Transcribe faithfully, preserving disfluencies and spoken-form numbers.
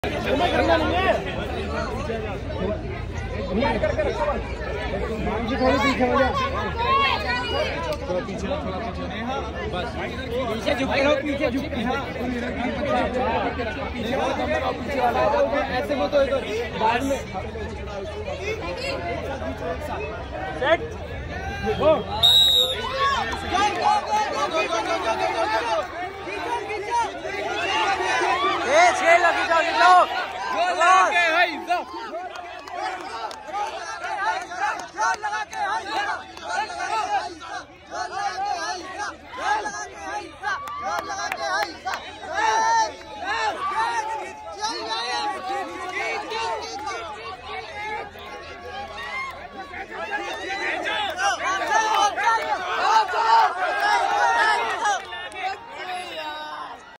पीछे झुक रहो, पीछे झुक पीछे वाला ऐसे वो तो बाद में सेट गो ए छह लगी जाओ जाओ गोल लगा के हाय जाओ गोल लगा के हाय गोल लगा के हाय गोल लगा के हाय